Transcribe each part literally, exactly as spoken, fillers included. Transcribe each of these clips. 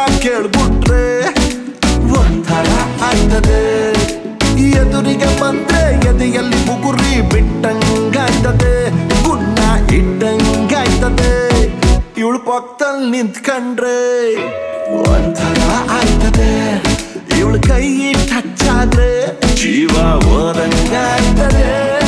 ಕೇಳ್ಬಿಟ್ರೆ ಒಂಥರ ಆಯ್ತದೆ. ಎದುರಿಗೆ ಬಂದ್ರೆ ಎದೆಯಲ್ಲಿ ಬುಗುರಿ ಬಿಟ್ಟಂಗಾಯ್ತದೆ, ಗುನ್ನ ಇಟ್ಟಂಗಾಯ್ತದೆ. ಇವಳು ಪಕ್ಕದಲ್ಲಿ ನಿಂತ್ಕೊಂಡ್ರೆ ಒಂಥರ ಆಯ್ತದೆ, ಇವಳು ಕೈ ಟಚ್ ಆದ್ರೆ ಜೀವ ಓದಂಗಾಯ್ತದೆ.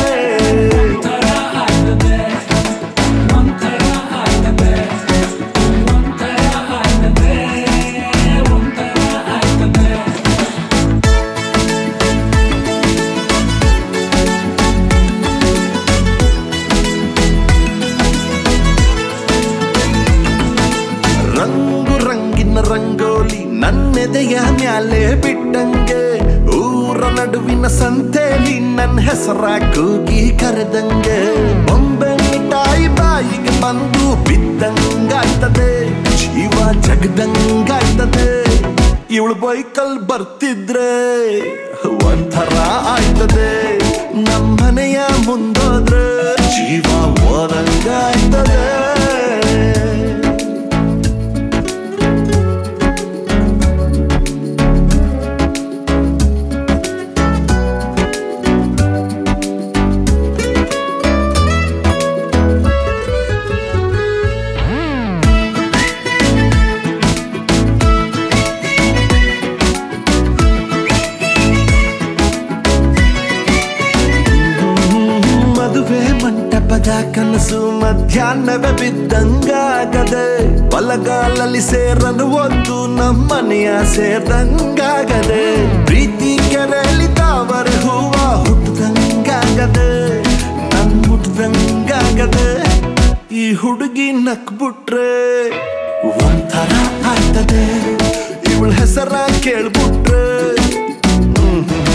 ರಂಗೋಲಿ ನನ್ನೆದೆಯ ಮ್ಯಾಲೆ ಬಿಟ್ಟಂಗೆ, ಊರ ನಡುವಿನ ಸಂತೆಲಿ ನನ್ನ ಹೆಸರ ಕೂಗಿ ಕರೆದಂಗೆ. ಬೊಂಬೆ ಮಿಠಾಯಿ ಬಾಯಿಗೆ ಬಂದು ಬಿದ್ದಂಗಾಯ್ತದೆ, ಜೀವ ಜಗದಂಗಾಯ್ತದೆ. ಇವಳು ಬೈಕಲ್ ಬರ್ತಿದ್ರೆ ಒಂಥರ ಆಯ್ತದೆ, ನಮ್ಮನೆಯ ಮುಂದೋದ್ರೆ ಜೀವ ಓದಂಗಾಯ್ತದೆ. ಮದುವೆ ಮಂಟಪದ ಕನಸು ಮಧ್ಯಾಹ್ನವೇ ಬಿದ್ದಂಗಾಗದೆ, ಬಲಗಾಲಲ್ಲಿ ಸೇರಲು ಒಂದು ನಮ್ಮನೆಯ ಸೇರ್ದಂಗಾಗದೆ. ಪ್ರೀತಿ ಕೆರೆಯಲ್ಲಿ ತಾವರೆ ಹೂವ ಹುಟ್ಟದಂಗಾಗದೆ, ನನ್ ಮುಟ್ದಂಗಾಗದೆ. ಈ ಹುಡುಗಿ ನಕ್ಬಿಟ್ರೆ ಒಂಥರ ಆಯ್ತದೆ, ಇವಳ ಹೆಸರ ಕೇಳ್ಬಿಟ್ರೆ